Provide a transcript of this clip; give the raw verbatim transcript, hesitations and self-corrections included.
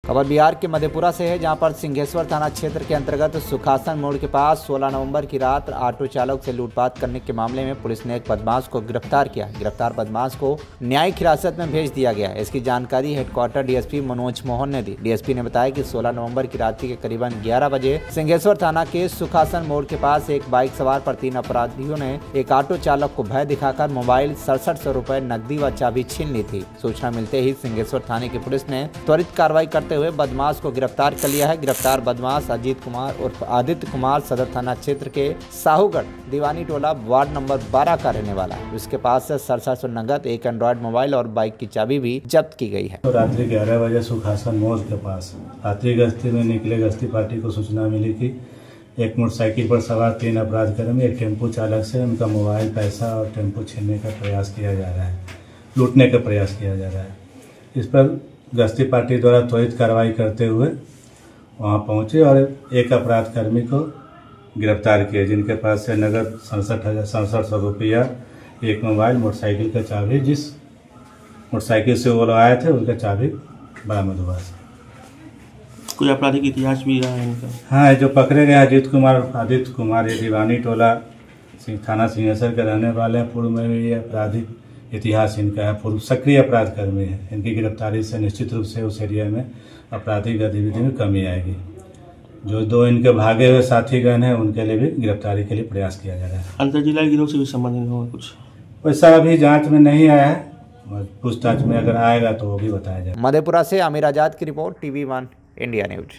खबर बिहार के मधेपुरा से है, जहां पर सिंहेश्वर थाना क्षेत्र के अंतर्गत सुखासन मोड़ के पास सोलह नवंबर की रात ऑटो चालक से लूटपाट करने के मामले में पुलिस ने एक बदमाश को गिरफ्तार किया। गिरफ्तार बदमाश को न्यायिक हिरासत में भेज दिया गया। इसकी जानकारी हेडक्वार्टर डीएसपी मनोज मोहन ने दी। डीएसपी ने बताया कि सोलह नवंबर की रात के करीबन ग्यारह बजे सिंहेश्वर थाना के सुखासन मोड़ के पास एक बाइक सवार पर तीन अपराधियों ने एक ऑटो चालक को भय दिखाकर मोबाइल सड़सठ सौ रुपए नकदी व चाबी छीन ली थी। सूचना मिलते ही सिंहेश्वर थाने की पुलिस ने त्वरित कार्रवाई करते हुए बदमाश को गिरफ्तार कर लिया है। गिरफ्तार बदमाश अजीत कुमार उर्फ आदित्य कुमार सदर थाना क्षेत्र के साहूगढ़ दीवानी टोला वार्ड नंबर बारह का रहने वाला है। उसके पास से सड़सठ सौ नगद, एक एंड्रॉयड मोबाइल और बाइक की चाबी भी जब्त की गई है। तो रात्रि ग्यारह बजे सुखासन मोड़ के पास रात्रि गश्ती में निकले गश्ती पार्टी को सूचना मिली कि एक मोटरसाइकिल पर सवार तीन अपराधकर्मी एक टेम्पो चालक से उनका मोबाइल, पैसा और टेम्पो छीनने का प्रयास किया जा रहा है, लूटने का प्रयास किया जा रहा है। इस पर गश्ती पार्टी द्वारा त्वरित कार्रवाई करते हुए वहां पहुंचे और एक अपराधकर्मी को गिरफ्तार किया, जिनके पास से नगद सड़सठ हजार सड़सठ सौ रुपया, एक मोबाइल, मोटरसाइकिल का चाबी, जिस मोटरसाइकिल से वो लोग आए थे उसका चाबी बरामद हुआ। कोई आपराधिक इतिहास भी रहा है इनका? हाँ, जो पकड़े गए अजीत कुमार आदित्य कुमार, ये दीवानी टोला थाना सिंहेश्वर के रहने वाले हैं। पूर्व में भी ये आपराधिक इतिहास इनका है, पूर्व सक्रिय अपराध कर्मी है। इनकी गिरफ्तारी से निश्चित रूप से उस एरिया में आपराधिक गतिविधि में कमी आएगी। जो दो इनके भागे हुए साथीगण हैं उनके लिए भी गिरफ्तारी के लिए प्रयास किया जा रहा है। अंतर जिला गिरोह से भी संबंधित होगा कुछ? वैसा अभी जांच में नहीं आया है, पूछताछ में अगर आएगा तो वो भी बताया जाएगा। मधेपुरा से आमिर आजाद की रिपोर्ट, टीवी वन इंडिया न्यूज।